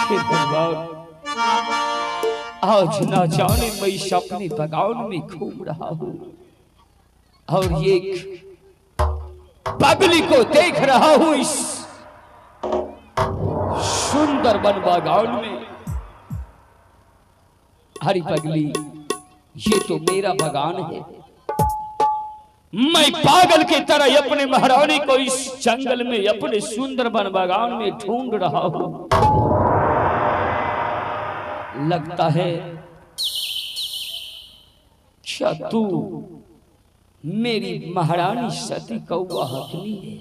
हे भगवान, आज ना जाने मैं इस अपने बगान में घूम रहा हूँ और एक बगली को देख रहा हूँ इस सुंदर वन बागान में। हरी पगली, ये तो मेरा बगान है। मैं पागल की तरह अपने महारानी को इस जंगल में अपने सुंदर वन बागान में ढूंढ रहा हूं। लगता है क्या तू मेरी महारानी सती कौआ हथनी है?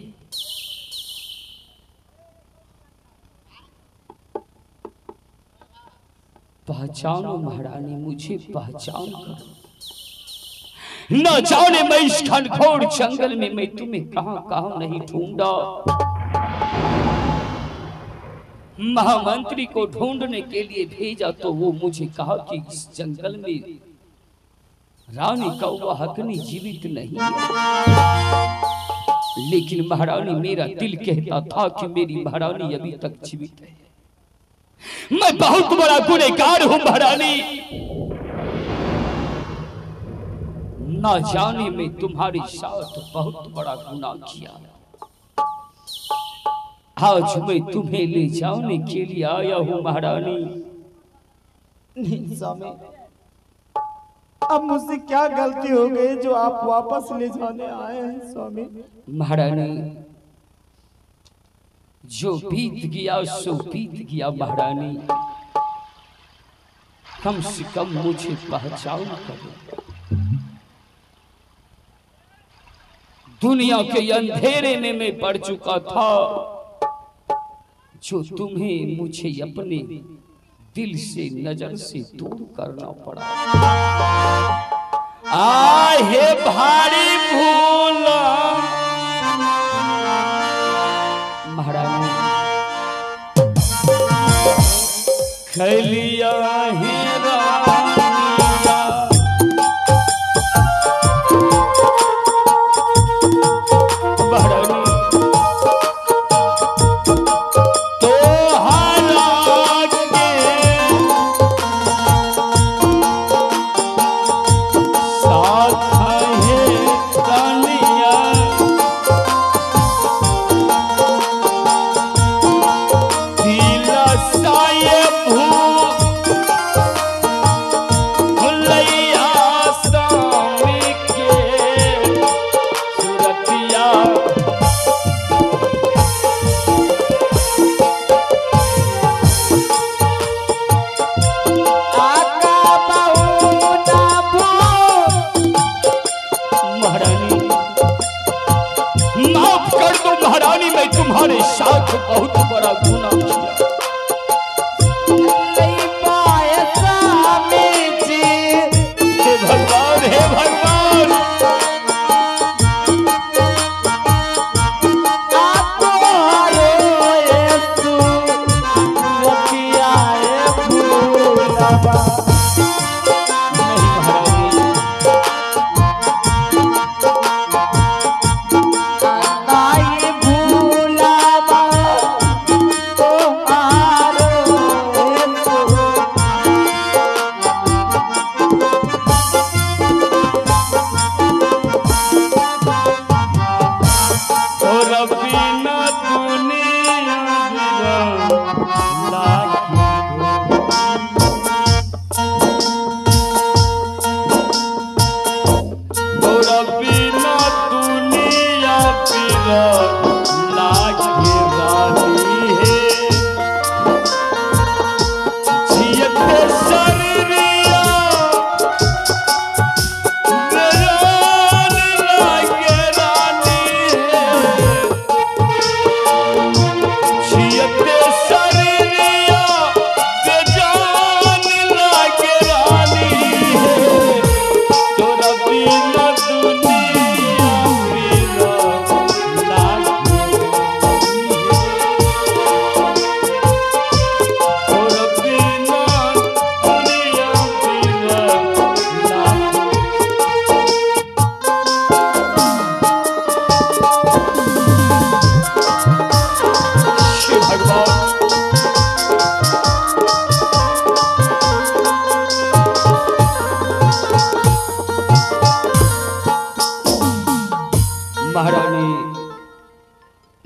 पहचानो महारानी, मुझे पहचान करो। न जाने मैं इस घनघोर जंगल में मैं तुम्हें कहां कहां नहीं ढूंढा। महामंत्री को ढूंढने के लिए भेजा तो वो मुझे कहा कि इस जंगल में रानी कौआ हथनी जीवित नहीं है। लेकिन महारानी, मेरा दिल कहता था कि मेरी महारानी अभी तक जीवित है। मैं बहुत बड़ा गुनहगार हूं महारानी। ना जाने मैं तुम्हारे साथ बहुत बड़ा गुनाह किया। आज मैं तुम्हें ले जाने के लिए आया हूं महारानी। नहीं स्वामी, अब मुझसे क्या गलती हो गई जो आप वापस ले जाने आए हैं स्वामी? महारानी, जो बीत गया सो बीत गया महारानी। कम से कम मुझे पहचान करो। दुनिया के अंधेरे में मैं पड़ चुका था, जो तुम्हें मुझे अपने दिल से नजर से दूर करना पड़ा। आहे भारी भूला महारानी, खलिया है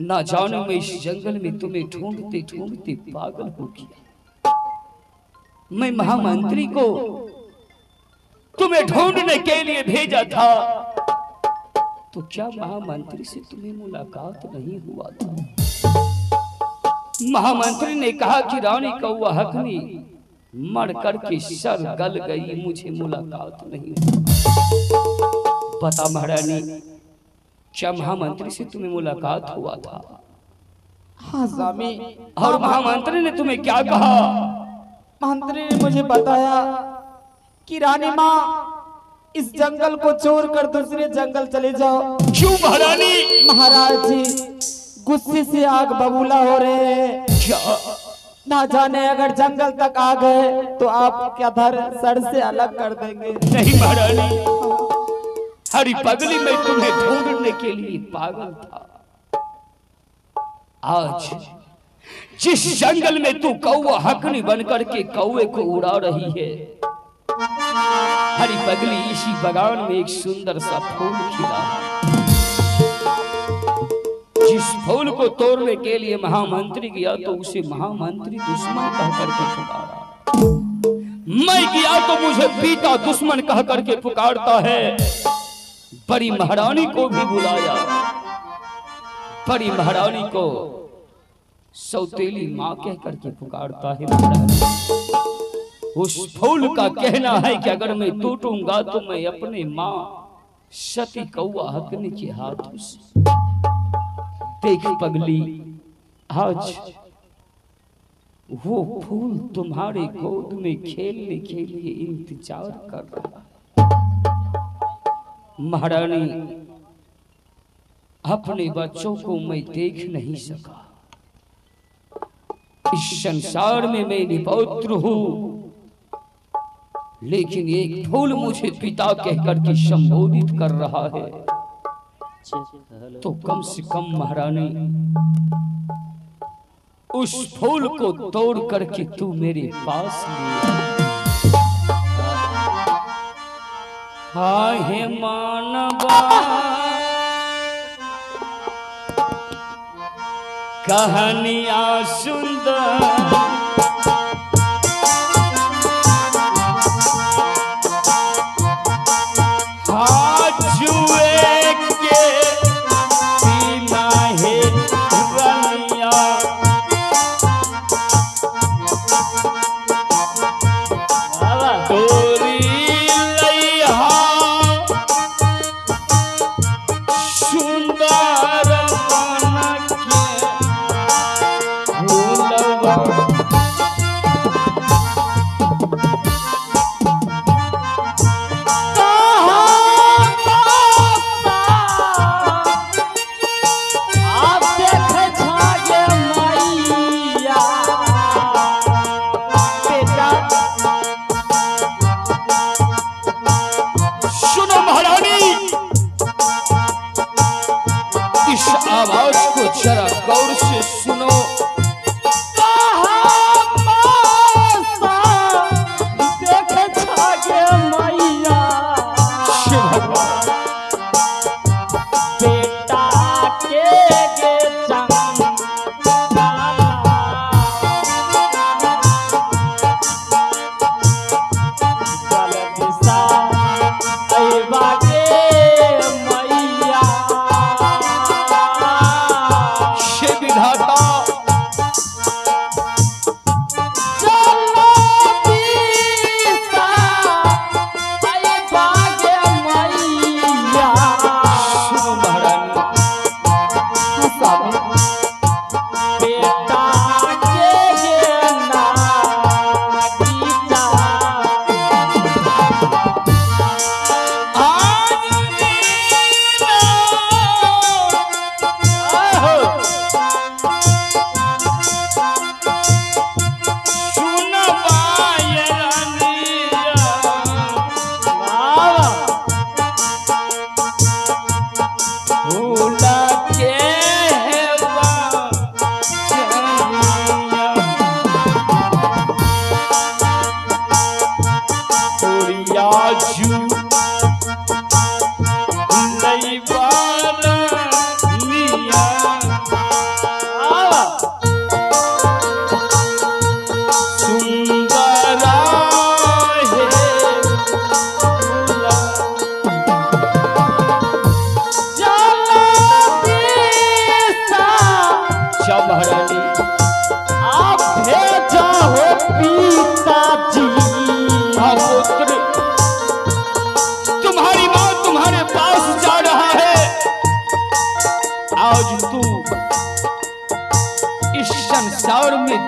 ना जाने मैं इस जंगल में तुम्हें ढूंढते ढूंढते पागल हो गया। मैं महामंत्री को तुम्हें ढूंढने के लिए भेजा था, तो क्या महामंत्री से तुम्हें मुलाकात नहीं हुआ था? महामंत्री ने कहा कि रानी कौवा हकनी मर करके सर गल गई, मुझे मुलाकात नहीं हुई। बता महारानी, क्या महामंत्री से तुम्हें मुलाकात हुआ था? हाँ स्वामी। और महामंत्री ने तुम्हें क्या कहा? मंत्री ने मुझे बताया कि रानी माँ इस जंगल को छोड़कर दूसरे जंगल चले जाओ। क्यों महारानी? महाराज जी गुस्से से आग बबूला हो रहे हैं। क्या? ना जाने अगर जंगल तक आ गए तो आप क्या धर सर से अलग कर देंगे। नहीं महारानी, हरी पगली मैं तुम्हें ढूंढने के लिए पागल था। आज जिस जंगल में तू कौवा हकनी बनकर के कौवे को उड़ा रही है, हरी पगली इसी बगान में एक सुंदर सा फूल खिला है। जिस फूल को तोड़ने के लिए महामंत्री गया तो उसे महामंत्री दुश्मन कह करके पुकारा। मैं गया तो मुझे पीता दुश्मन कह करके पुकारता है। बड़ी महारानी को भी बुलाया, बड़ी महारानी को सौतेली माँ कह करके पुकारता है। महारानी उस फूल का कहना है कि अगर मैं टूटूंगा तो मैं अपने माँ सती कौवा हकनी के हाथों से। देख पगली, आज वो फूल तुम्हारे गोद में खेलने के लिए इंतजार कर रहा है। महारानी, अपने बच्चों को मैं देख नहीं सका। इस संसार में मैं निपौत्र हूं, लेकिन एक फूल मुझे पिता कहकर के संबोधित कर रहा है, तो कम से कम महारानी उस फूल को तोड़ करके तू मेरे पास ले आ। हे मानवा कहानियां सुंदर, आवाज को जरा गौर से सुनो।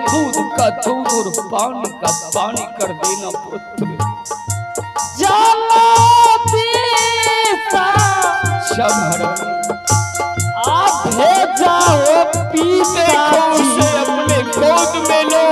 दूध का दूध और पानी का पानी कर देना पुत्र। जाना पीसा आप भेजा हो पीसा उसे अपने गोद में लो